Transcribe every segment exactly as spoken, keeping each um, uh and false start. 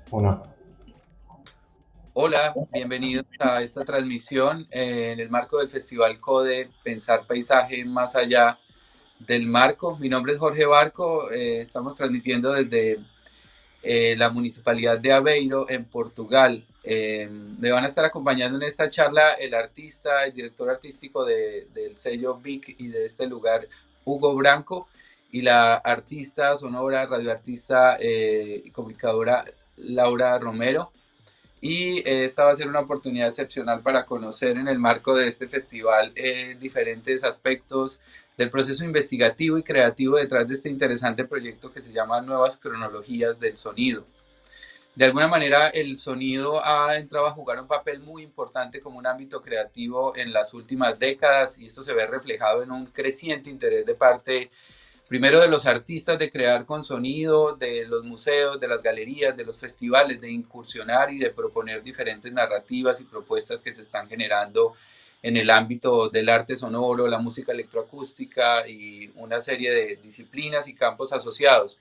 Uno. Hola, bienvenidos a esta transmisión eh, en el marco del Festival CODE Pensar Paisaje más allá del marco. Mi nombre es Jorge Barco, eh, estamos transmitiendo desde eh, la Municipalidad de Aveiro en Portugal. Eh, me van a estar acompañando en esta charla el artista, el director artístico de, del sello Vic y de este lugar, Hugo Branco, y la artista sonora, radioartista eh, y comunicadora Laura Romero. Y eh, esta va a ser una oportunidad excepcional para conocer en el marco de este festival eh, diferentes aspectos del proceso investigativo y creativo detrás de este interesante proyecto que se llama Nuevas Cronologías del Sonido. De alguna manera el sonido ha entrado a jugar un papel muy importante como un ámbito creativo en las últimas décadas y esto se ve reflejado en un creciente interés de parte primero de los artistas de crear con sonido, de los museos, de las galerías, de los festivales, de incursionar y de proponer diferentes narrativas y propuestas que se están generando en el ámbito del arte sonoro, la música electroacústica y una serie de disciplinas y campos asociados.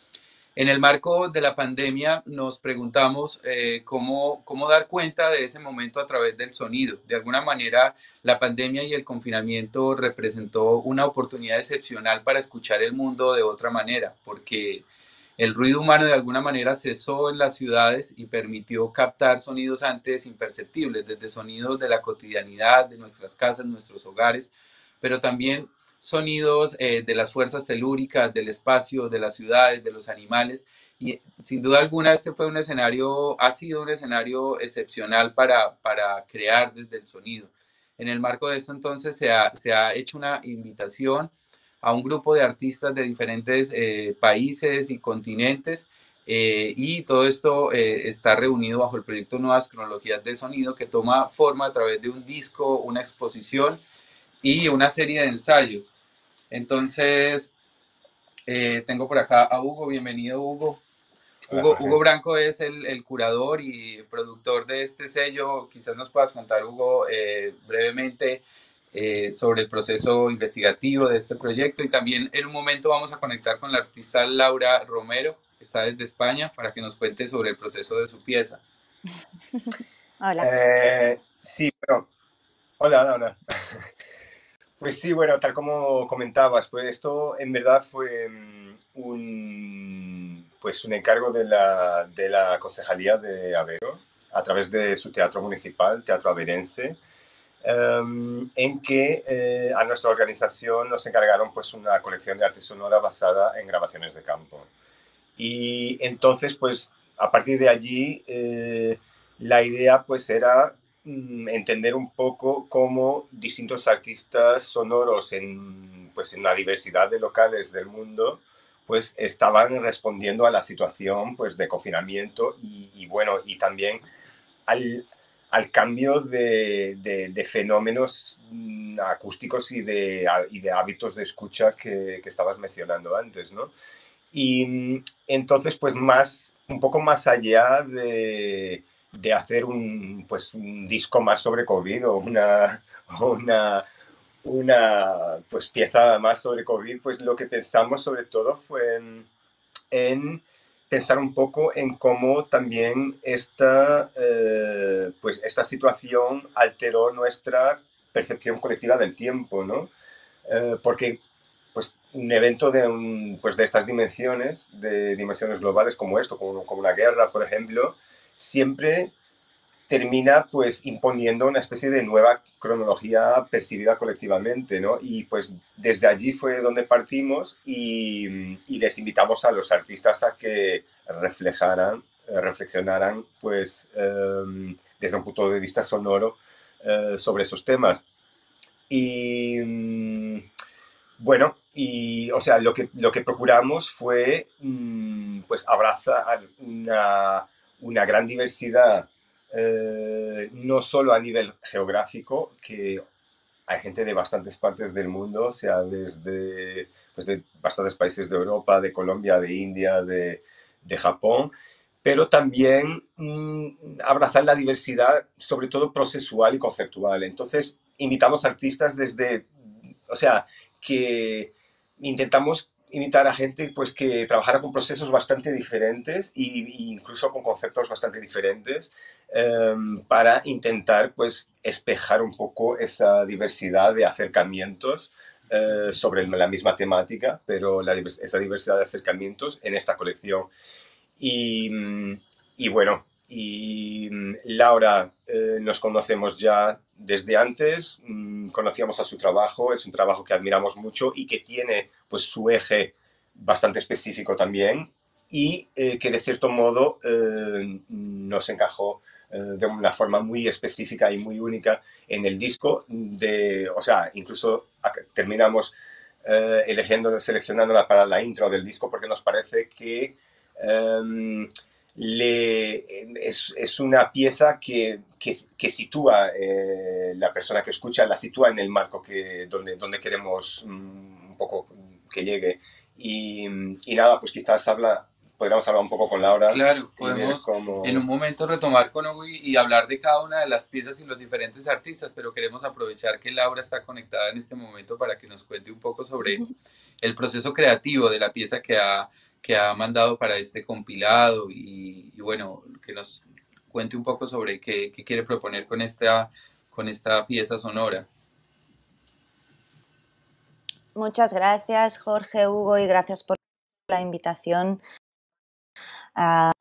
En el marco de la pandemia nos preguntamos eh, cómo, cómo dar cuenta de ese momento a través del sonido. De alguna manera, la pandemia y el confinamiento representó una oportunidad excepcional para escuchar el mundo de otra manera, porque el ruido humano de alguna manera cesó en las ciudades y permitió captar sonidos antes imperceptibles, desde sonidos de la cotidianidad, de nuestras casas, nuestros hogares, pero también sonidos eh, de las fuerzas telúricas, del espacio, de las ciudades, de los animales. Y sin duda alguna este fue un escenario, ha sido un escenario excepcional para, para crear desde el sonido. En el marco de esto entonces se ha, se ha hecho una invitación a un grupo de artistas de diferentes eh, países y continentes eh, y todo esto eh, está reunido bajo el proyecto Nuevas Cronologías de Sonido que toma forma a través de un disco, una exposición y una serie de ensayos. Entonces, eh, tengo por acá a Hugo, bienvenido Hugo. Hola, Hugo, Hugo José. Branco es el, el, curador y productor de este sello. Quizás nos puedas contar, Hugo, eh, brevemente eh, sobre el proceso investigativo de este proyecto y también en un momento vamos a conectar con la artista Laura Romero, que está desde España, para que nos cuente sobre el proceso de su pieza. Hola. Eh, sí, bueno, hola, hola, hola. Pues sí, bueno, tal como comentabas, pues esto en verdad fue mm, un, pues un encargo de la, de la Concejalía de Aveiro a través de su teatro municipal, Teatro Aveirense, em, en que eh, a nuestra organización nos encargaron pues una colección de arte sonora basada en grabaciones de campo. Y entonces, pues a partir de allí, eh, la idea pues era mm, entender un poco cómo distintos artistas sonoros en, pues, en una diversidad de locales del mundo pues estaban respondiendo a la situación pues de confinamiento y, y bueno, y también al, al cambio de, de, de fenómenos mm, acústicos y de, y de hábitos de escucha que, que estabas mencionando antes, ¿no? Y mm, entonces, pues más, un poco más allá de, de hacer un, pues, un disco más sobre COVID o una, una, una pues, pieza más sobre COVID, pues lo que pensamos sobre todo fue en, en pensar un poco en cómo también esta, eh, pues esta situación alteró nuestra percepción colectiva del tiempo, ¿no? Eh, porque pues, un evento de, un, pues, de estas dimensiones, de dimensiones globales como esto, como, como una guerra, por ejemplo, siempre termina pues imponiendo una especie de nueva cronología percibida colectivamente, ¿no? Y pues desde allí fue donde partimos y, y les invitamos a los artistas a que reflejaran, eh, reflexionaran pues eh, desde un punto de vista sonoro eh, sobre esos temas. Y mm, bueno, y o sea, lo que, lo que procuramos fue mm, pues abrazar una, una gran diversidad, eh, no solo a nivel geográfico, que hay gente de bastantes partes del mundo, o sea, desde pues de bastantes países de Europa, de Colombia, de India, de, de Japón, pero también mmm, abrazar la diversidad, sobre todo procesual y conceptual. Entonces, invitamos artistas desde, o sea, que intentamos invitar a gente pues, que trabajara con procesos bastante diferentes e incluso con conceptos bastante diferentes eh, para intentar pues, espejar un poco esa diversidad de acercamientos eh, sobre la misma temática, pero la, esa diversidad de acercamientos en esta colección. Y, y bueno, y Laura eh, nos conocemos ya desde antes, mmm, conocíamos a su trabajo, es un trabajo que admiramos mucho y que tiene pues su eje bastante específico también y eh, que de cierto modo eh, nos encajó eh, de una forma muy específica y muy única en el disco, de, o sea, incluso terminamos eh, eligiendo, seleccionándola para la intro del disco porque nos parece que Um, le, es, es, una pieza que, que, que sitúa eh, la persona que escucha, la sitúa en el marco que, donde, donde queremos um, un poco que llegue. Y, y nada, pues quizás habla, podríamos hablar un poco con Laura. Claro, podemos cómo... en un momento retomar con Hugo y, y hablar de cada una de las piezas y los diferentes artistas, pero queremos aprovechar que Laura está conectada en este momento para que nos cuente un poco sobre el proceso creativo de la pieza que ha que ha mandado para este compilado y, y bueno, que nos cuente un poco sobre qué, qué quiere proponer con esta, con esta pieza sonora. Muchas gracias, Jorge, Hugo, y gracias por la invitación. A...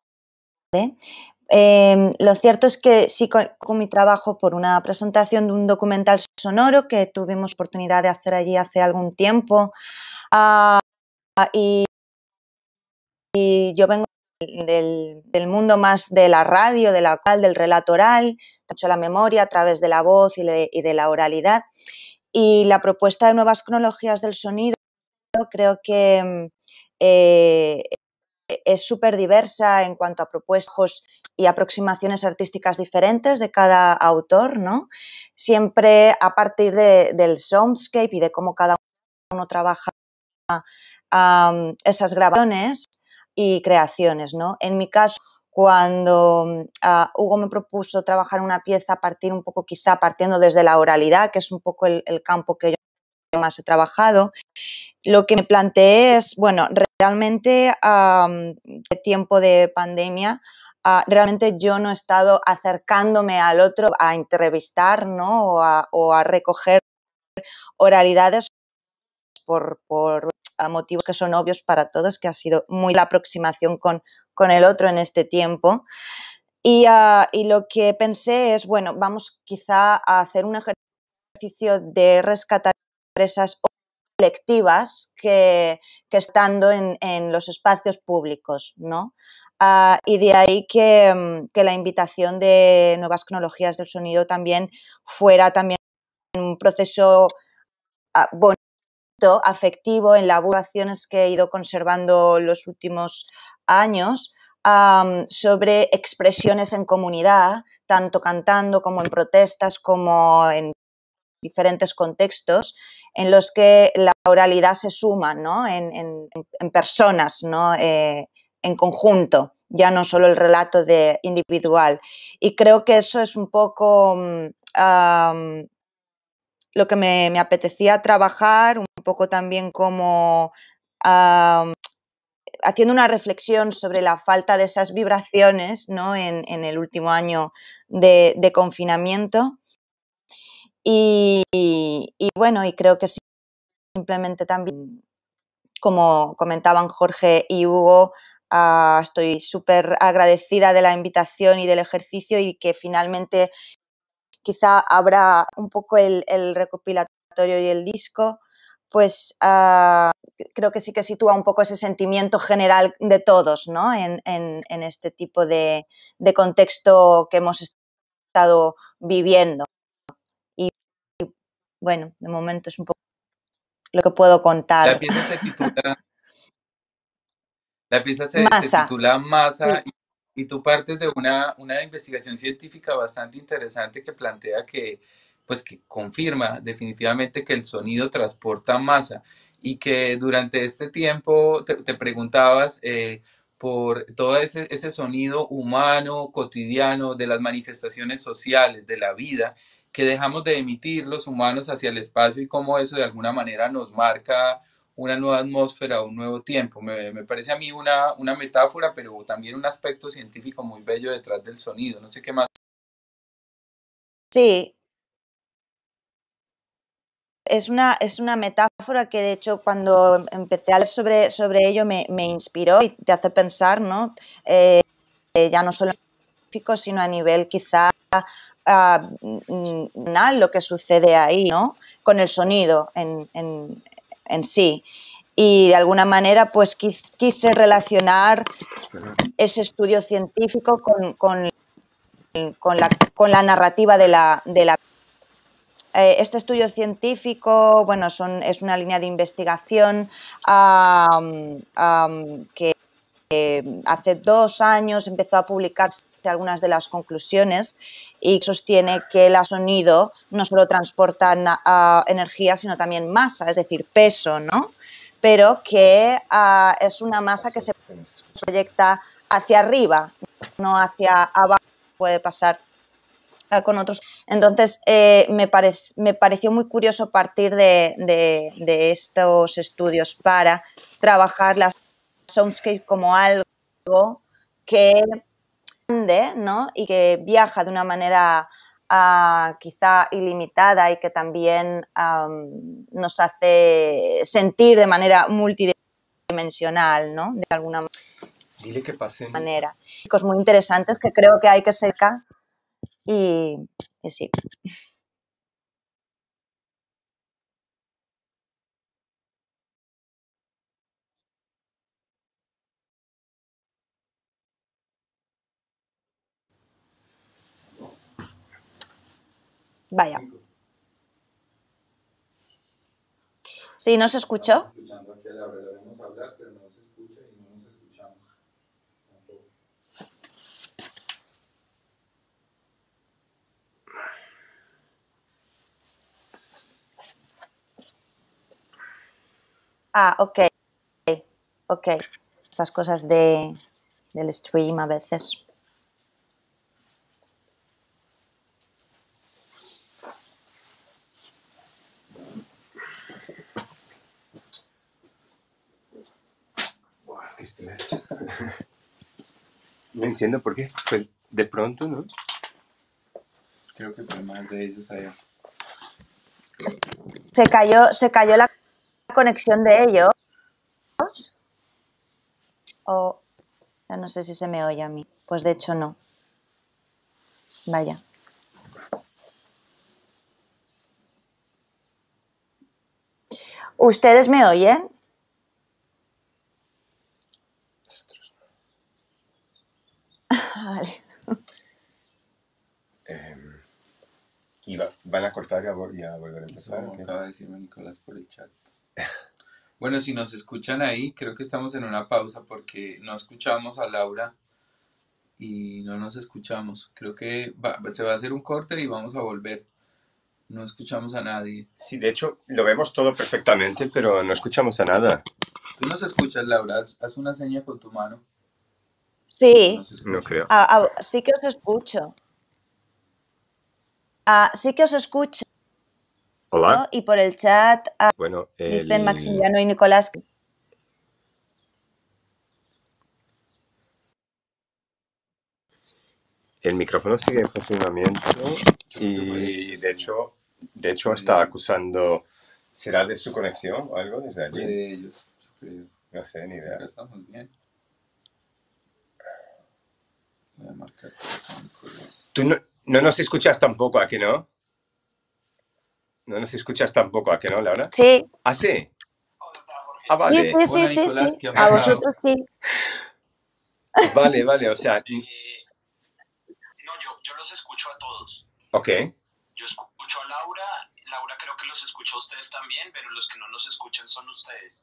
Eh, lo cierto es que sí, con, con mi trabajo por una presentación de un documental sonoro que tuvimos oportunidad de hacer allí hace algún tiempo uh, y Y yo vengo del, del mundo más de la radio, de la cual, del relato oral, mucho la memoria a través de la voz y de, y de la oralidad. Y la propuesta de nuevas cronologías del sonido creo que eh, es súper diversa en cuanto a propuestas y aproximaciones artísticas diferentes de cada autor, ¿no? Siempre a partir de, del soundscape y de cómo cada uno trabaja um, esas grabaciones y creaciones, ¿no? En mi caso, cuando uh, Hugo me propuso trabajar una pieza a partir un poco, quizá partiendo desde la oralidad, que es un poco el, el campo que yo más he trabajado, lo que me planteé es, bueno, realmente um, de tiempo de pandemia, uh, realmente yo no he estado acercándome al otro a entrevistar, ¿no? O a, o a recoger oralidades por, por a motivos que son obvios para todos, que ha sido muy la aproximación con, con el otro en este tiempo. Y, uh, y lo que pensé es, bueno, vamos quizá a hacer un ejercicio de rescatar empresas colectivas que, que estando en, en los espacios públicos, ¿no? Uh, y de ahí que, que la invitación de nuevas cronologías del sonido también fuera también un proceso uh, bonito, afectivo en las acciones que he ido conservando los últimos años um, sobre expresiones en comunidad, tanto cantando como en protestas, como en diferentes contextos, en los que la oralidad se suma, ¿no? en, en, en personas, ¿no? Eh, en conjunto, ya no solo el relato de individual. Y creo que eso es un poco um, lo que me, me apetecía trabajar, un poco también como um, haciendo una reflexión sobre la falta de esas vibraciones, ¿no? en, en el último año de, de confinamiento. Y, y, y bueno, y creo que simplemente también, como comentaban Jorge y Hugo, uh, estoy súper agradecida de la invitación y del ejercicio y que finalmente quizá habrá un poco el, el recopilatorio y el disco, pues uh, creo que sí que sitúa un poco ese sentimiento general de todos, ¿no? en, en, en este tipo de, de contexto que hemos estado viviendo. Y bueno, de momento es un poco lo que puedo contar. La pieza se titula, la pieza se, se titula Masa sí. y, y tú partes de una, una investigación científica bastante interesante que plantea que, pues que confirma definitivamente que el sonido transporta masa y que durante este tiempo te, te preguntabas eh, por todo ese, ese sonido humano, cotidiano, de las manifestaciones sociales, de la vida, que dejamos de emitir los humanos hacia el espacio y cómo eso de alguna manera nos marca una nueva atmósfera, un nuevo tiempo. Me, me parece a mí una, una metáfora, pero también un aspecto científico muy bello detrás del sonido. No sé qué más. Sí. Es una, es una metáfora que de hecho cuando empecé a leer sobre, sobre ello me, me inspiró y te hace pensar, ¿no? Eh, ya no solo en científico, sino a nivel quizá uh, lo que sucede ahí, ¿no? Con el sonido en, en, en sí. Y de alguna manera pues quis, quise relacionar ese estudio científico con, con, con, la, con la narrativa de la, de la Este estudio científico, bueno, son, es una línea de investigación um, um, que eh, hace dos años empezó a publicarse algunas de las conclusiones y sostiene que el sonido no solo transporta uh, energía, sino también masa, es decir, peso, ¿no? Pero que uh, es una masa que se proyecta hacia arriba, no hacia abajo, puede pasar con otros. Entonces, eh, me, pare, me pareció muy curioso partir de, de, de estos estudios para trabajar la soundscape como algo que ande, ¿no? Y que viaja de una manera uh, quizá ilimitada y que también um, nos hace sentir de manera multidimensional, ¿no? De alguna Dile que pasen. manera. Cosas muy interesantes que creo que hay que secar y, y sí. Vaya. Sí, ¿no se escuchó? Ah, ok. Ok. Estas cosas de, del stream a veces. Qué estrés. No entiendo por qué. Fue de pronto, ¿no? Creo que fue más de ellos allá. Se cayó, se cayó la conexión de ellos. O ya no sé si se me oye a mí. Pues de hecho no. Vaya. ¿Ustedes me oyen? Vale. Eh, y va, van a cortar y a, y a volver a empezar. Eso acaba de decirme Nicolás por el chat. Bueno, si nos escuchan ahí, creo que estamos en una pausa porque no escuchamos a Laura y no nos escuchamos. Creo que va, se va a hacer un corte y vamos a volver. No escuchamos a nadie. Sí, de hecho, lo vemos todo perfectamente, pero no escuchamos a nada. ¿Tú nos escuchas, Laura? Haz una seña con tu mano. Sí. No, no creo. Ah, ah, sí que os escucho. Ah, sí que os escucho. Hola. Y por el chat ah, bueno, el... dicen Maximiliano y Nicolás. El micrófono sigue en funcionamiento y de hecho, de hecho está acusando, ¿será de su conexión o algo desde allí? De ellos, yo creo. No sé, ni idea. Acá estamos bien. Voy a marcar con Nicolás. Tú no, no nos escuchas tampoco, ¿a que no? No nos escuchas tampoco, ¿a que no, Laura? Sí. ¿Ah, sí? Ah, vale. Sí, sí, sí, Hola, sí, Nicolás, sí. ¿qué ha A pasado? vosotros sí. Vale, vale, o sea... No, yo, yo los escucho a todos. Ok. Yo escucho a Laura, Laura creo que los escucha a ustedes también, pero los que no nos escuchan son ustedes.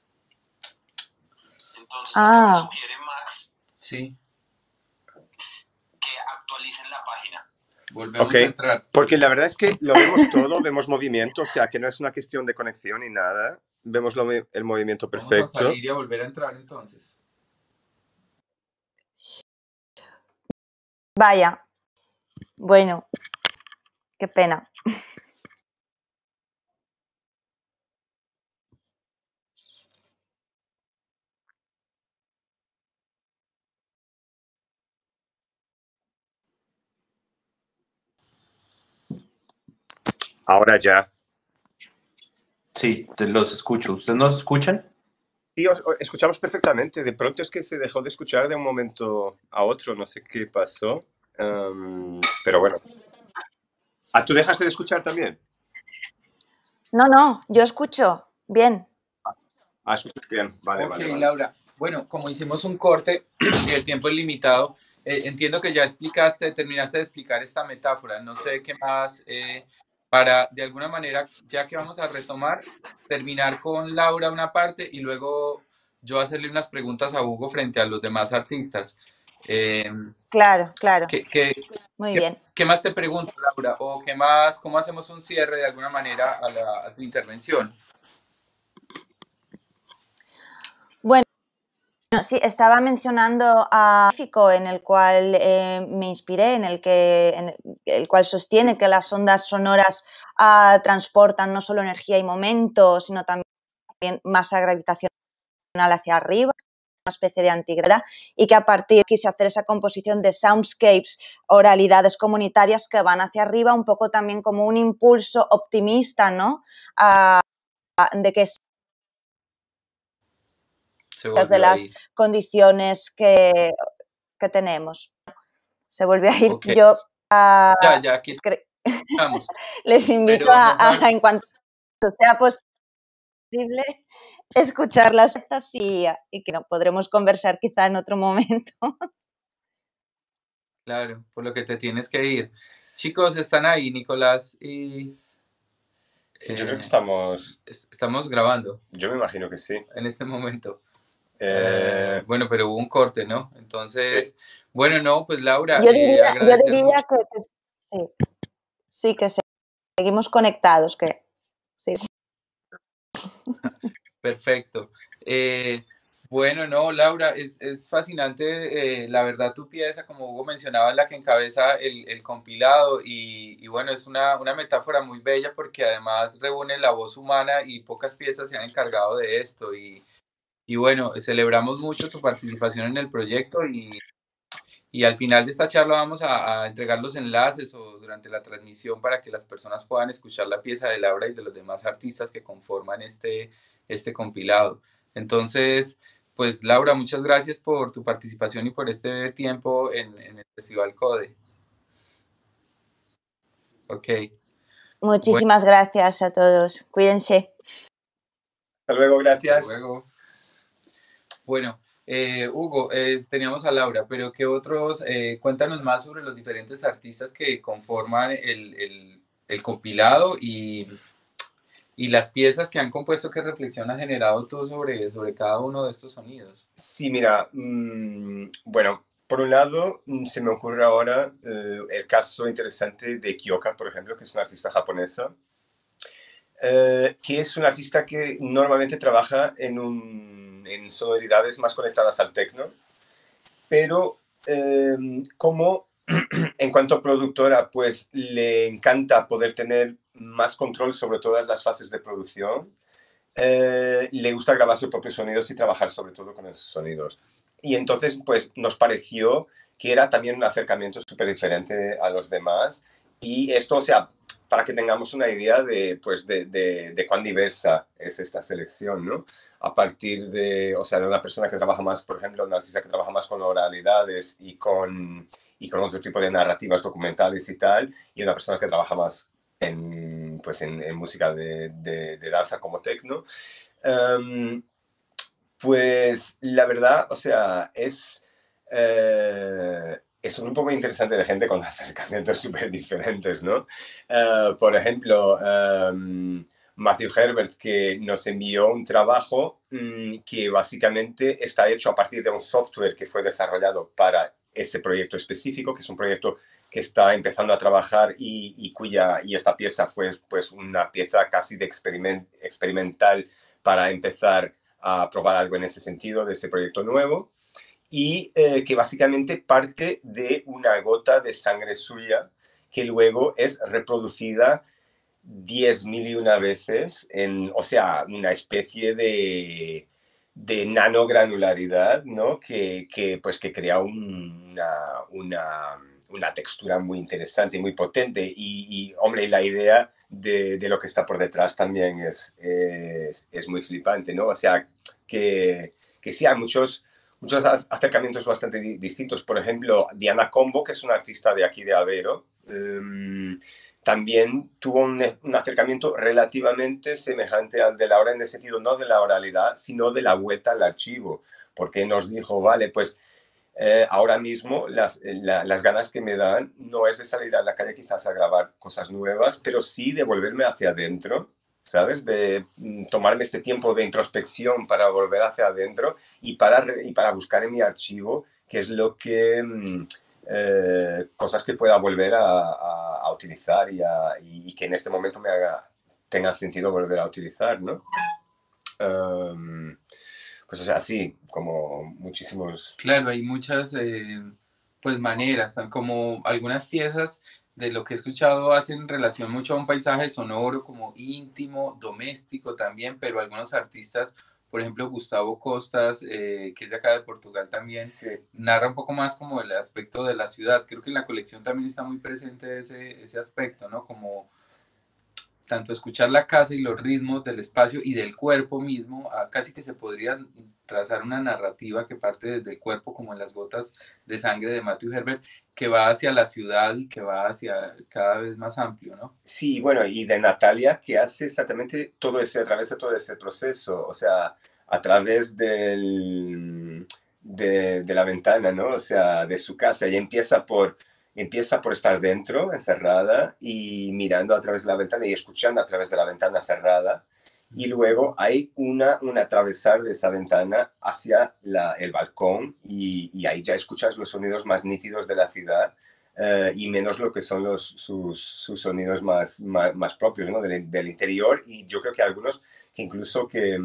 Entonces, ah. acá me sugiere Max sí. que actualicen la página. Volvemos okay. a entrar. Porque la verdad es que lo vemos todo, vemos movimiento, o sea, que no es una cuestión de conexión ni nada. Vemos lo, el movimiento perfecto. Vamos a salir y a volver a entrar entonces. Vaya. Bueno, qué pena. Ahora ya. Sí, te los escucho. ¿Ustedes nos escuchan? Sí, os, os escuchamos perfectamente. De pronto es que se dejó de escuchar de un momento a otro. No sé qué pasó. Um, pero bueno. ¿Ah, tú dejaste de escuchar también? No, no, yo escucho. Bien. Ah, escuchas bien. Vale, Ok, vale, vale. Laura. Bueno, como hicimos un corte y el tiempo es limitado, eh, entiendo que ya explicaste, terminaste de explicar esta metáfora. No sé qué más, eh, para de alguna manera, ya que vamos a retomar, terminar con Laura una parte y luego yo hacerle unas preguntas a Hugo frente a los demás artistas. Eh, Claro, claro. ¿qué, qué, Muy qué, bien. qué más te pregunto, Laura? ¿O qué más, cómo hacemos un cierre de alguna manera a, la, a tu intervención? Bueno, sí, estaba mencionando a Físico en el cual eh, me inspiré, en el, que, en el cual sostiene que las ondas sonoras uh, transportan no solo energía y momento, sino también masa gravitacional hacia arriba, una especie de antigravedad, y que a partir quise hacer esa composición de soundscapes, oralidades comunitarias que van hacia arriba, un poco también como un impulso optimista, ¿no? Uh, de que de las ahí. condiciones que, que tenemos. Se volvió a ir. Okay. Yo uh, ya, ya, aquí estamos. les invito Pero a, mejor... a, en cuanto sea posible, escuchar las pistas y, y que no podremos conversar quizá en otro momento. Claro, por lo que te tienes que ir. Chicos, están ahí, Nicolás y... Sí, yo creo que estamos... Estamos grabando. Yo me imagino que sí. En este momento. Eh... Eh, bueno, pero hubo un corte, ¿no? Entonces, sí. Bueno, no, pues Laura, yo diría, eh, agradecer yo diría mucho. Que, que sí, sí, que seguimos conectados, que sí. Perfecto. Eh, bueno, no, Laura, es, es fascinante, eh, la verdad, tu pieza, como Hugo mencionaba, la que encabeza el, el compilado y, y, bueno, es una, una metáfora muy bella porque además reúne la voz humana y pocas piezas se han encargado de esto y, y bueno, celebramos mucho tu participación en el proyecto y, y al final de esta charla vamos a, a entregar los enlaces o durante la transmisión para que las personas puedan escuchar la pieza de Laura y de los demás artistas que conforman este, este compilado. Entonces, pues Laura, muchas gracias por tu participación y por este tiempo en, en el Festival Code. Ok. Muchísimas bueno. gracias a todos. Cuídense. Hasta luego, gracias. Hasta luego. Bueno, eh, Hugo, eh, teníamos a Laura, pero ¿qué otros? Eh, cuéntanos más sobre los diferentes artistas que conforman el, el, el compilado y, y las piezas que han compuesto, ¿qué reflexión ha generado tú sobre, sobre cada uno de estos sonidos? Sí, mira, mmm, bueno, por un lado mmm, se me ocurre ahora eh, el caso interesante de Kyoka, por ejemplo, que es una artista japonesa, eh, que es una artista que normalmente trabaja en, un, en sonoridades más conectadas al techno, pero eh, como en cuanto a productora, pues le encanta poder tener más control sobre todas las fases de producción. Eh, le gusta grabar sus propios sonidos y trabajar sobre todo con esos sonidos. Y entonces, pues nos pareció que era también un acercamiento súper diferente a los demás. Y esto, o sea, para que tengamos una idea de, pues, de, de, de cuán diversa es esta selección, ¿no? A partir de, o sea, de una persona que trabaja más, por ejemplo, una artista que trabaja más con oralidades y con, y con otro tipo de narrativas documentales y tal, y una persona que trabaja más en, pues en, en música de, de, de danza como techno. Um, pues la verdad, o sea, es... Eh, es un grupo muy interesante de gente con acercamientos súper diferentes, ¿no? Uh, por ejemplo, um, Matthew Herbert, que nos envió un trabajo um, que básicamente está hecho a partir de un software que fue desarrollado para ese proyecto específico, que es un proyecto que está empezando a trabajar y, y cuya y esta pieza fue pues una pieza casi de experiment, experimental para empezar a probar algo en ese sentido de ese proyecto nuevo y eh, que básicamente parte de una gota de sangre suya que luego es reproducida diez mil y una veces en, o sea, una especie de de nanogranularidad, ¿no? Que, que, pues, que crea un, una, una, una textura muy interesante y muy potente. Y, y hombre, la idea de, de lo que está por detrás también es, es, es muy flipante, ¿no? O sea, que, que sí, hay muchos, muchos acercamientos bastante di distintos. Por ejemplo, Diana Combo, que es una artista de aquí de Aveiro, um, también tuvo un, un acercamiento relativamente semejante al de Laura, en el sentido no de la oralidad, sino de la vuelta al archivo, porque nos dijo, vale, pues eh, ahora mismo las, la, las ganas que me dan no es de salir a la calle quizás a grabar cosas nuevas, pero sí de volverme hacia adentro, ¿sabes? De mm, tomarme este tiempo de introspección para volver hacia adentro y para, y para buscar en mi archivo qué es lo que... Mm, eh, cosas que pueda volver a, a, a utilizar y, a, y, y que en este momento me haga, tenga sentido volver a utilizar, ¿no? Um, pues o sea, sí, como muchísimos... Claro, hay muchas eh, pues maneras, como algunas piezas de lo que he escuchado hacen relación mucho a un paisaje sonoro como íntimo, doméstico también, pero algunos artistas, por ejemplo Gustavo Costas, eh, que es de acá de Portugal también, Sí. narra un poco más como el aspecto de la ciudad. Creo que en la colección también está muy presente ese, ese aspecto, ¿no? Como tanto escuchar la casa y los ritmos del espacio y del cuerpo mismo, a casi que se podría trazar una narrativa que parte desde el cuerpo, como en Las gotas de sangre de Matthew Herbert, que va hacia la ciudad y que va hacia cada vez más amplio, ¿no? Sí, bueno, y de Natalia, que hace exactamente todo ese, a través de todo ese proceso, o sea, a través del, de, de la ventana, ¿no? O sea, de su casa. Ella empieza por, empieza por estar dentro, encerrada, y mirando a través de la ventana y escuchando a través de la ventana cerrada. Y luego hay una, un atravesar de esa ventana hacia la, el balcón y, y ahí ya escuchas los sonidos más nítidos de la ciudad. Uh, y menos lo que son los, sus, sus sonidos más, más, más propios, ¿no? del, del interior, y yo creo que algunos que incluso que,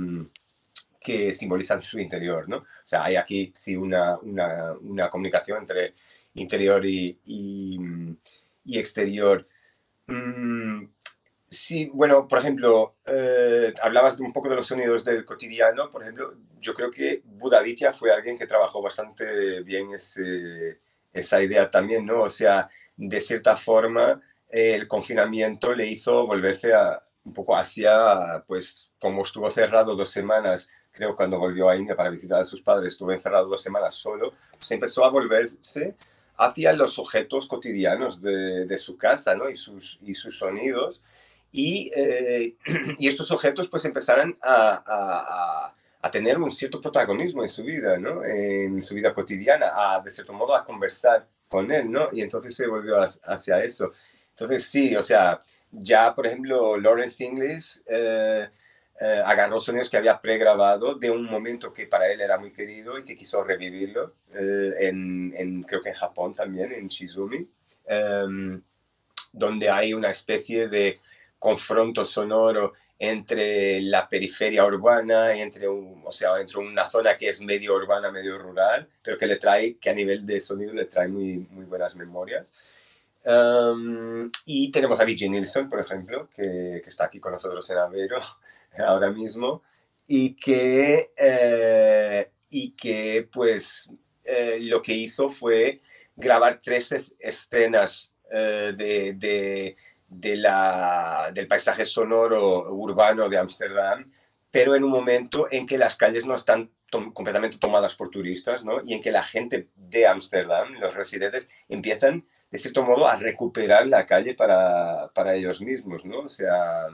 que simbolizan su interior, ¿no? O sea, hay aquí sí una, una, una comunicación entre interior y, y, y exterior. Mm, sí, bueno, por ejemplo, eh, hablabas de un poco de los sonidos del cotidiano. Por ejemplo, yo creo que Buddha Aditya fue alguien que trabajó bastante bien ese, esa idea también, ¿no? O sea, de cierta forma, eh, el confinamiento le hizo volverse a, un poco hacia, pues, como estuvo cerrado dos semanas, creo, cuando volvió a India para visitar a sus padres, estuvo encerrado dos semanas solo, pues empezó a volverse hacia los objetos cotidianos de, de su casa, ¿no? Y sus, y sus sonidos. Y, eh, y estos objetos pues empezaron a, a, a, tener un cierto protagonismo en su vida, ¿no? En su vida cotidiana, a, de cierto modo a conversar con él, ¿no? Y entonces se volvió hacia eso. Entonces sí, o sea, ya por ejemplo Lawrence Inglis eh, eh, agarró sonidos que había pregrabado de un momento que para él era muy querido y que quiso revivirlo, eh, en, en, creo que en Japón también, en Shizumi, eh, donde hay una especie de confronto sonoro entre la periferia urbana, entre, un, o sea, entre una zona que es medio urbana, medio rural, pero que le trae, que a nivel de sonido le trae muy, muy buenas memorias. Um, y tenemos a Vicky Nilsson, por ejemplo, que, que está aquí con nosotros en Aveiro ahora mismo, y que, eh, y que pues eh, lo que hizo fue grabar tres escenas eh, de, de de la, del paisaje sonoro urbano de Ámsterdam, pero en un momento en que las calles no están to completamente tomadas por turistas, ¿no? Y en que la gente de Ámsterdam, los residentes, empiezan, de cierto modo, a recuperar la calle para, para ellos mismos, ¿no? O sea,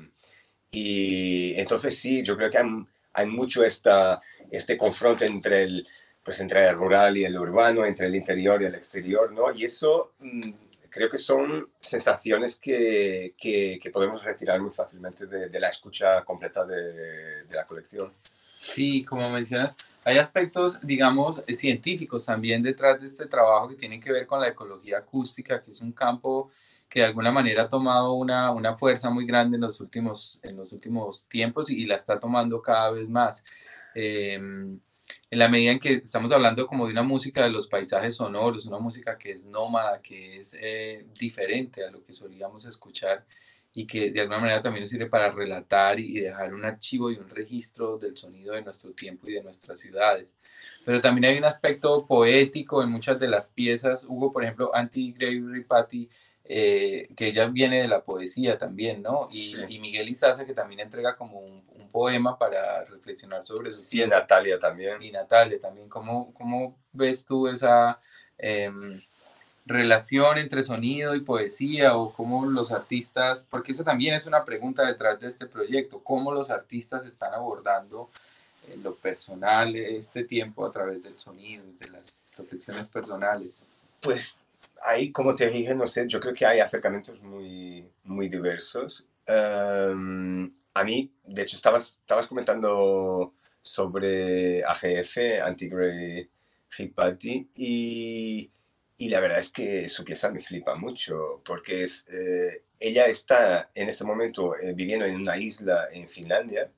y entonces sí, yo creo que hay, hay mucho esta, este confronto entre el, pues entre el rural y el urbano, entre el interior y el exterior, ¿no? Y eso... Mmm, creo que son sensaciones que, que, que podemos retirar muy fácilmente de, de la escucha completa de, de la colección. Sí, como mencionas, hay aspectos, digamos, científicos también detrás de este trabajo que tienen que ver con la ecología acústica, que es un campo que de alguna manera ha tomado una, una fuerza muy grande en los últimos, en los últimos tiempos y, y la está tomando cada vez más. Eh, en la medida en que estamos hablando como de una música de los paisajes sonoros, una música que es nómada, que es eh, diferente a lo que solíamos escuchar y que de alguna manera también nos sirve para relatar y dejar un archivo y un registro del sonido de nuestro tiempo y de nuestras ciudades. Pero también hay un aspecto poético en muchas de las piezas. Hugo, por ejemplo, Anti Gray Ripati, eh, que ella viene de la poesía también, ¿no? Y, Sí. y Miguel Izaza, que también entrega como un, un poema para reflexionar sobre su Sí, pieza. Natalia también. Y Natalia también. ¿Cómo, cómo ves tú esa eh, relación entre sonido y poesía, o cómo los artistas, porque esa también es una pregunta detrás de este proyecto, cómo los artistas están abordando en lo personal este tiempo a través del sonido y de las reflexiones personales? Pues ahí, como te dije, no sé, yo creo que hay acercamientos muy, muy diversos. Um, a mí, de hecho, estabas, estabas comentando sobre A G F, Anti-Grey Hipati, y, y la verdad es que su pieza me flipa mucho, porque es, eh, ella está en este momento eh, viviendo en una isla en Finlandia,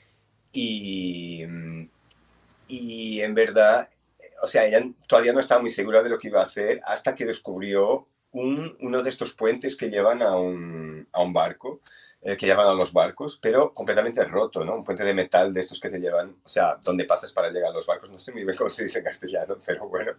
y, y en verdad, o sea, ella todavía no estaba muy segura de lo que iba a hacer hasta que descubrió un, uno de estos puentes que llevan a un, a un barco, eh, que llevan a los barcos, pero completamente roto, ¿no? Un puente de metal de estos que te llevan, o sea, donde pasas para llegar a los barcos, no sé muy bien cómo se dice en castellano, pero bueno.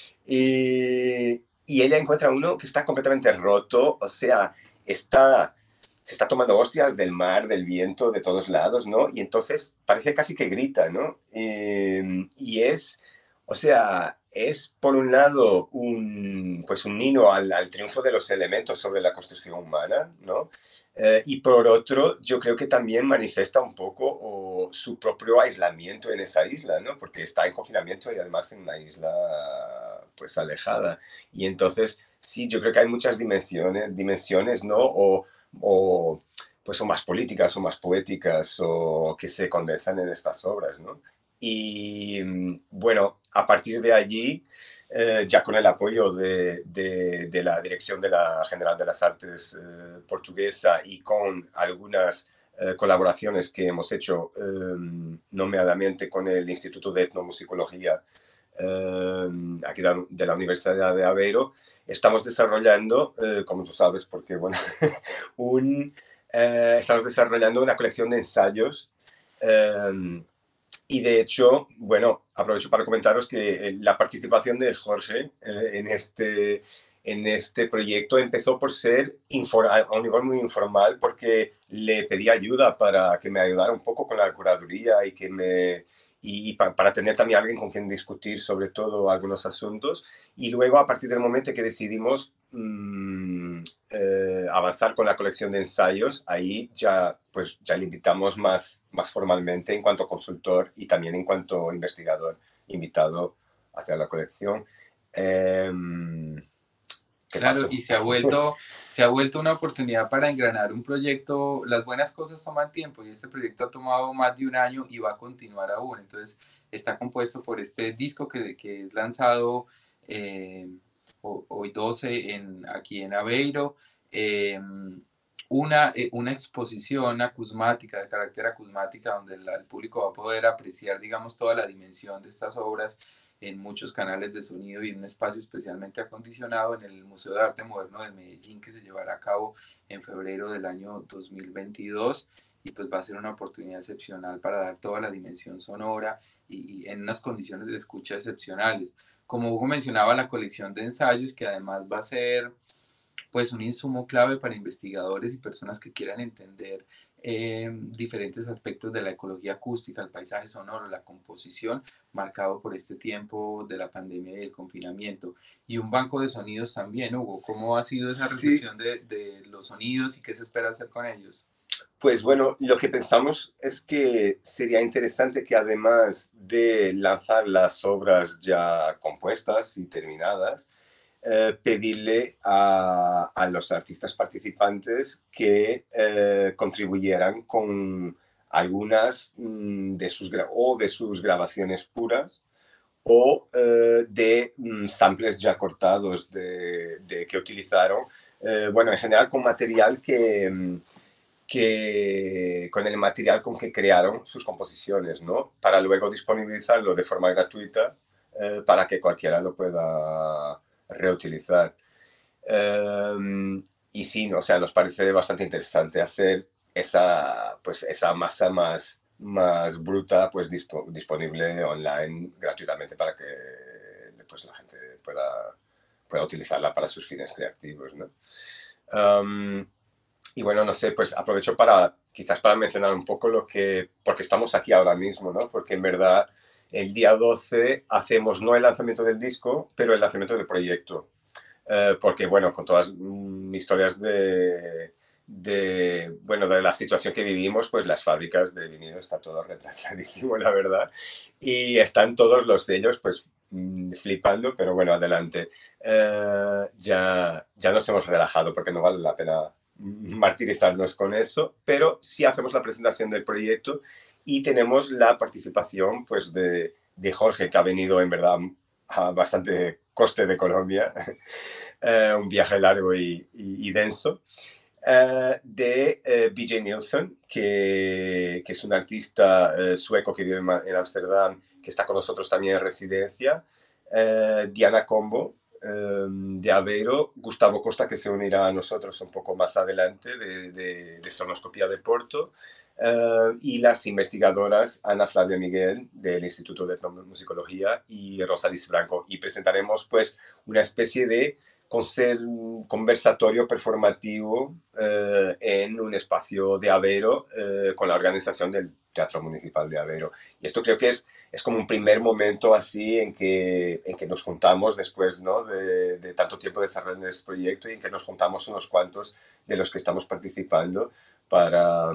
Y, y ella encuentra uno que está completamente roto, o sea, está se está tomando hostias del mar, del viento, de todos lados, ¿no? Y entonces parece casi que grita, ¿no? Eh, y es, o sea, es por un lado un, pues un himno al, al triunfo de los elementos sobre la construcción humana, ¿no? Eh, y por otro, yo creo que también manifiesta un poco o, su propio aislamiento en esa isla, ¿no? Porque está en confinamiento y además en una isla pues alejada. Y entonces, sí, yo creo que hay muchas dimensiones, dimensiones ¿no? O, o pues son más políticas o más poéticas o que se condensan en estas obras, ¿no? Y bueno, a partir de allí, eh, ya con el apoyo de, de, de, la Dirección de la General de las Artes eh, portuguesa y con algunas eh, colaboraciones que hemos hecho eh, nomeadamente con el Instituto de Etnomusicología eh, aquí de, de la Universidad de Aveiro, estamos desarrollando, eh, como tú sabes, porque bueno, un, eh, estamos desarrollando una colección de ensayos eh, y de hecho, bueno, aprovecho para comentaros que la participación de Jorge eh, en, este, en este proyecto empezó por ser a un nivel muy informal porque le pedí ayuda para que me ayudara un poco con la curaduría y que me y, y pa, para tener también alguien con quien discutir sobre todo algunos asuntos. Y luego, a partir del momento que decidimos mmm, eh, avanzar con la colección de ensayos, ahí ya, pues, ya le invitamos más, más formalmente en cuanto consultor y también en cuanto investigador invitado hacia la colección. Eh, ¿Qué Claro, pasó? y se ha vuelto, se ha vuelto una oportunidad para engranar un proyecto. Las buenas cosas toman tiempo y este proyecto ha tomado más de un año y va a continuar aún. Entonces, está compuesto por este disco que, que es lanzado eh, hoy doce en, aquí en Aveiro, eh, una, eh, una exposición acusmática, de carácter acusmática, donde la, el público va a poder apreciar, digamos, toda la dimensión de estas obras en muchos canales de sonido y en un espacio especialmente acondicionado en el Museo de Arte Moderno de Medellín, que se llevará a cabo en febrero del año dos mil veintidós, y pues va a ser una oportunidad excepcional para dar toda la dimensión sonora y, y en unas condiciones de escucha excepcionales. Como Hugo mencionaba, la colección de ensayos, que además va a ser pues un insumo clave para investigadores y personas que quieran entender eh, diferentes aspectos de la ecología acústica, el paisaje sonoro, la composición, marcado por este tiempo de la pandemia y el confinamiento. Y un banco de sonidos también, Hugo. ¿Cómo ha sido esa Sí, recepción de, de los sonidos y qué se espera hacer con ellos? pues bueno, lo que pensamos es que sería interesante que además de lanzar las obras ya compuestas y terminadas, eh, pedirle a, a, los artistas participantes que eh, contribuyeran con algunas mm, de sus o de sus grabaciones puras o eh, de mm, samples ya cortados de, de que utilizaron, eh, bueno, en general con material que, que, con el material con que crearon sus composiciones, ¿no? Para luego disponibilizarlo de forma gratuita eh, para que cualquiera lo pueda reutilizar. Um, y sí, o sea, nos parece bastante interesante hacer esa, pues, esa masa más, más bruta pues, dispo, disponible online gratuitamente para que pues, la gente pueda, pueda utilizarla para sus fines creativos, ¿no? Um, y bueno, no sé, pues aprovecho para quizás para mencionar un poco lo que, porque estamos aquí ahora mismo, ¿no? Porque en verdad el día doce hacemos no el lanzamiento del disco, pero el lanzamiento del proyecto. Uh, porque, bueno, con todas mm, historias de, de, bueno, de la situación que vivimos, pues las fábricas de vinilo está todo retrasadísimo, la verdad. Y están todos los sellos, pues, mm, flipando, pero bueno, adelante. Uh, ya, ya nos hemos relajado porque no vale la pena martirizarnos con eso, pero sí hacemos la presentación del proyecto y tenemos la participación pues de, de Jorge, que ha venido en verdad a bastante coste de Colombia, uh, un viaje largo y, y, y denso, uh, de uh, B J Nilsson, que, que es un artista uh, sueco que vive en Ámsterdam, que está con nosotros también en residencia, uh, Diana Combo, de Aveiro, Gustavo Costa, que se unirá a nosotros un poco más adelante, de, de, de Sonoscopía de Porto, uh, y las investigadoras Ana Flavia Miguel, del Instituto de Etnomusicología, y Rosalis Franco. Y presentaremos pues una especie de conversatorio performativo uh, en un espacio de Aveiro uh, con la organización del Teatro Municipal de Aveiro. Y esto creo que es, es como un primer momento así en que, en que nos juntamos después, ¿no? de, de tanto tiempo desarrollando este proyecto y en que nos juntamos unos cuantos de los que estamos participando para,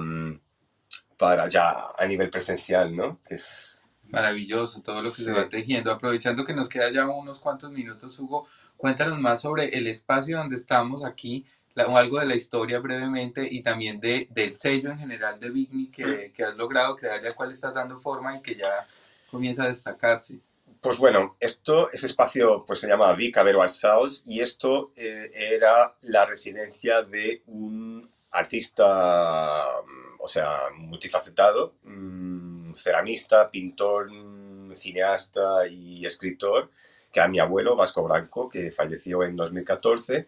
para ya a nivel presencial, ¿no? Que es maravilloso todo lo que sí. se va tejiendo. Aprovechando que nos queda ya unos cuantos minutos, Hugo, cuéntanos más sobre el espacio donde estamos aquí, la, o algo de la historia brevemente y también de, del sello en general de Vigni que, sí. que has logrado crear, ya cual estás dando forma y que ya comienza a destacarse. Pues bueno, esto, ese espacio pues se llama Vic Aveiro Arts House y esto eh, era la residencia de un artista, o sea, multifacetado, um, ceramista, pintor, cineasta y escritor, que era mi abuelo, Vasco Branco, que falleció en dos mil catorce.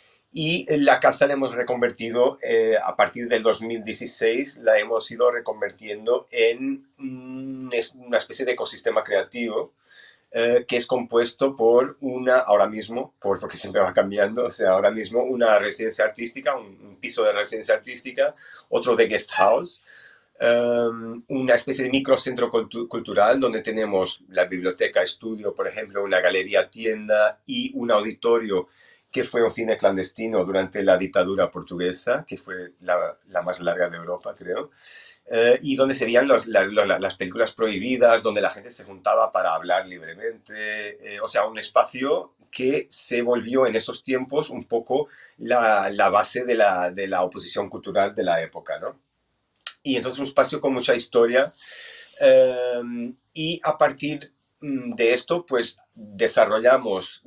Y la casa la hemos reconvertido, eh, a partir del dos mil dieciséis, la hemos ido reconvirtiendo en un, una especie de ecosistema creativo, eh, que es compuesto por una, ahora mismo, por, porque siempre va cambiando, o sea, ahora mismo una residencia artística, un, un piso de residencia artística, otro de guest house, um, una especie de microcentro cultu cultural donde tenemos la biblioteca, estudio, por ejemplo, una galería, tienda y un auditorio que fue un cine clandestino durante la dictadura portuguesa, que fue la, la más larga de Europa, creo, eh, y donde se veían los, la, la, las películas prohibidas, donde la gente se juntaba para hablar libremente, eh, o sea, un espacio que se volvió en esos tiempos un poco la, la base de la, de la oposición cultural de la época, ¿no? Y entonces un espacio con mucha historia, eh, y a partir de esto, pues desarrollamos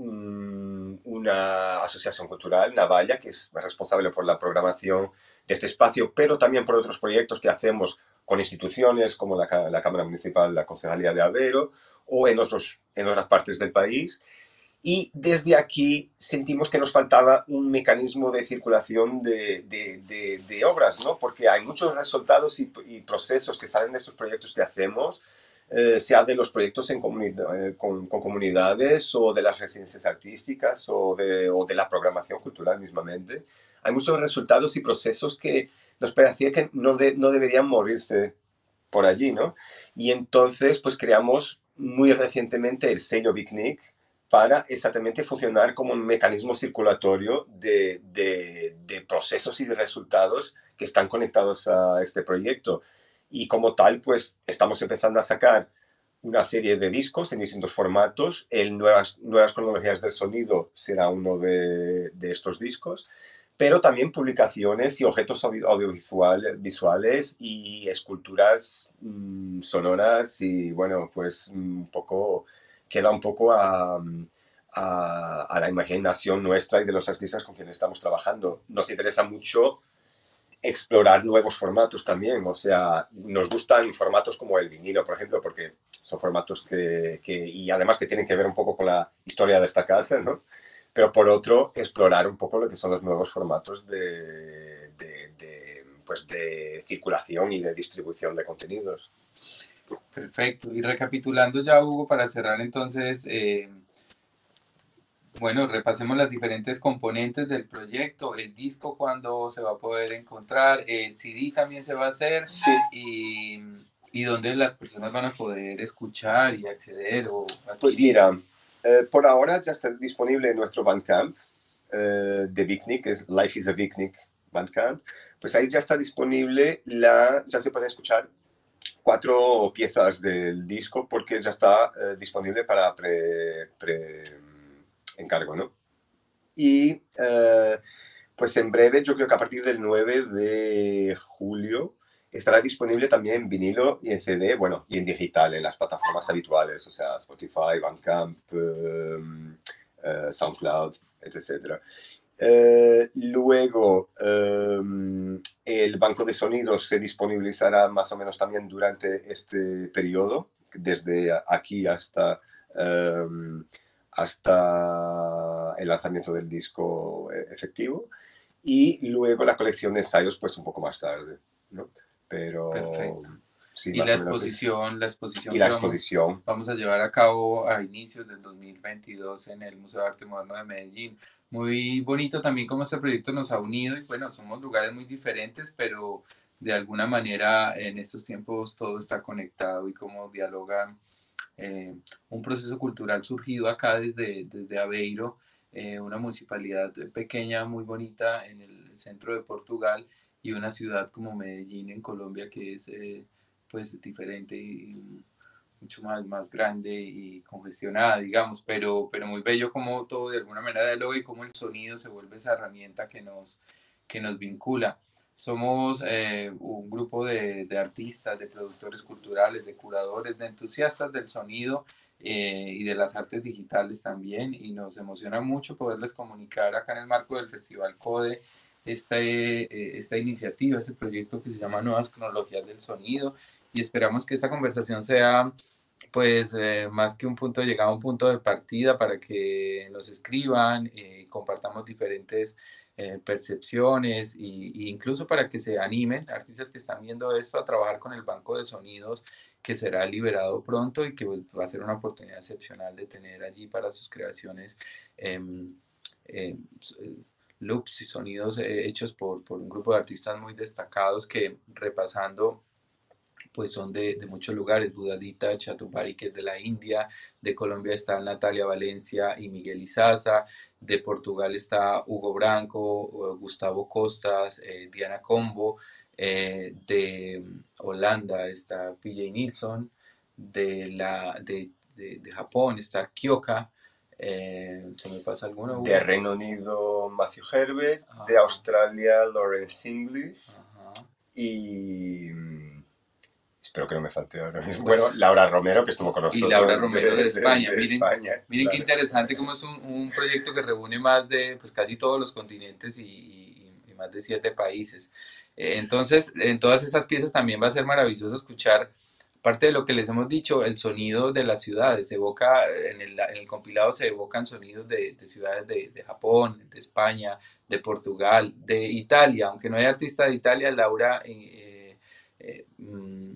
una asociación cultural, Navalla, que es responsable por la programación de este espacio, pero también por otros proyectos que hacemos con instituciones como la, la Cámara Municipal, la Concejalía de Aveiro o en, otros, en otras partes del país. Y desde aquí sentimos que nos faltaba un mecanismo de circulación de, de, de, de obras, ¿no? Porque hay muchos resultados y, y procesos que salen de estos proyectos que hacemos, Eh, sea de los proyectos en comunidad, eh, con, con comunidades o de las residencias artísticas o de, o de la programación cultural mismamente. Hay muchos resultados y procesos que nos parecía que no, de, no deberían morirse por allí, ¿no? Y entonces pues creamos muy recientemente el sello Vignic para exactamente funcionar como un mecanismo circulatorio de, de, de procesos y de resultados que están conectados a este proyecto. Y como tal, pues estamos empezando a sacar una serie de discos en distintos formatos. El nuevas, nuevas cronologías del sonido será uno de, de estos discos, pero también publicaciones y objetos audiovisuales visuales y esculturas mmm, sonoras y bueno, pues un poco, queda un poco a, a, a la imaginación nuestra y de los artistas con quienes estamos trabajando. Nos interesa mucho explorar nuevos formatos también, o sea, nos gustan formatos como el vinilo, por ejemplo, porque son formatos que, que y además que tienen que ver un poco con la historia de esta casa, ¿no? pero por otro, explorar un poco lo que son los nuevos formatos de, de, de, pues de circulación y de distribución de contenidos. Perfecto. Y recapitulando ya, Hugo, para cerrar entonces, eh, bueno, repasemos las diferentes componentes del proyecto, el disco cuándo se va a poder encontrar, el C D también se va a hacer, sí. y, y dónde las personas van a poder escuchar y acceder o adquirir. Pues mira, eh, por ahora ya está disponible en nuestro Bandcamp eh, de Vicnic, que es Life is a Vicnic Bandcamp. Pues ahí ya está disponible, la, ya se pueden escuchar cuatro piezas del disco porque ya está eh, disponible para pre, pre encargo, ¿no? Y eh, pues en breve, yo creo que a partir del nueve de julio estará disponible también en vinilo y en C D, bueno, y en digital, en las plataformas habituales, o sea, Spotify, Bandcamp, eh, eh, SoundCloud, etcétera. Eh, luego, eh, el banco de sonidos se disponibilizará más o menos también durante este periodo, desde aquí hasta, eh, hasta el lanzamiento del disco efectivo. Y luego la colección de ensayos, pues un poco más tarde, ¿no? Pero... Perfecto. Sí, y la exposición, es... la exposición, y la que exposición. Vamos, vamos a llevar a cabo a inicios del dos mil veintidós en el Museo de Arte Moderno de Medellín. Muy bonito también cómo este proyecto nos ha unido y bueno, somos lugares muy diferentes, pero de alguna manera en estos tiempos todo está conectado y cómo dialogan eh, un proceso cultural surgido acá desde, desde Aveiro, eh, una municipalidad pequeña, muy bonita en el centro de Portugal, y una ciudad como Medellín en Colombia que es eh, pues diferente y mucho más, más grande y congestionada, digamos, pero, pero muy bello como todo de alguna manera dialoga y cómo el sonido se vuelve esa herramienta que nos, que nos vincula. Somos eh, un grupo de, de artistas, de productores culturales, de curadores, de entusiastas del sonido eh, y de las artes digitales también, y nos emociona mucho poderles comunicar acá en el marco del Festival CODE esta, eh, esta iniciativa, este proyecto que se llama Nuevas Cronologías del Sonido, y esperamos que esta conversación sea pues eh, más que un punto de llegada, un punto de partida para que nos escriban, eh, compartamos diferentes eh, percepciones y, y incluso para que se animen artistas que están viendo esto a trabajar con el banco de sonidos que será liberado pronto y que va a ser una oportunidad excepcional de tener allí para sus creaciones eh, eh, loops y sonidos eh, hechos por, por un grupo de artistas muy destacados que, repasando, pues son de, de muchos lugares: Budadita, Chatupari, que es de la India; de Colombia está Natalia Valencia y Miguel Izaza; de Portugal está Hugo Branco, Gustavo Costas, eh, Diana Combo; eh, de Holanda está P J Nilsson; de, la, de, de, de Japón está Kyoka. Eh, ¿Se me pasa alguno? De Reino Unido, Matthew Herbert. Ajá. De Australia, Lawrence Inglis. Ajá. Y espero que no me falte ahora mismo. Bueno, bueno, Laura Romero, que estuvo con nosotros. Y Laura Romero de, de España. De, de miren, España, miren claro. Qué interesante cómo es un, un proyecto que reúne más de pues, casi todos los continentes y, y, y más de siete países. Eh, entonces, en todas estas piezas también va a ser maravilloso escuchar, parte de lo que les hemos dicho, el sonido de las ciudades. Se evoca, en el, en el compilado se evocan sonidos de, de ciudades de, de Japón, de España, de Portugal, de Italia. Aunque no hay artista de Italia, Laura eh, eh, mm,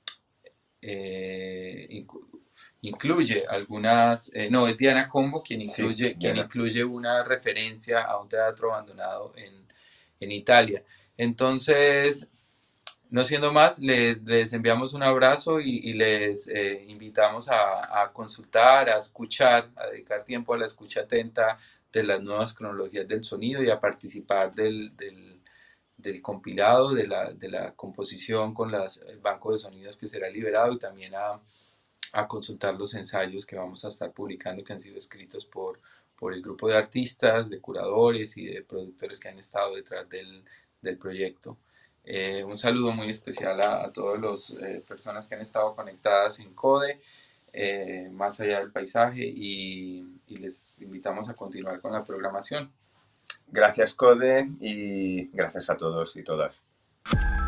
eh, incluye algunas, eh, no, es Diana Combo quien incluye, sí, quien incluye una referencia a un teatro abandonado en, en Italia. Entonces, no siendo más, les, les enviamos un abrazo y, y les eh, invitamos a, a consultar, a escuchar, a dedicar tiempo a la escucha atenta de las nuevas cronologías del sonido y a participar del, del, del compilado, de la, de la composición con las, el banco de sonidos que será liberado, y también a, a consultar los ensayos que vamos a estar publicando, que han sido escritos por, por el grupo de artistas, de curadores y de productores que han estado detrás del, del proyecto. Eh, un saludo muy especial a, a todas las eh, personas que han estado conectadas en CODE, eh, más allá del paisaje, y, y les invitamos a continuar con la programación. Gracias, CODE, y gracias a todos y todas.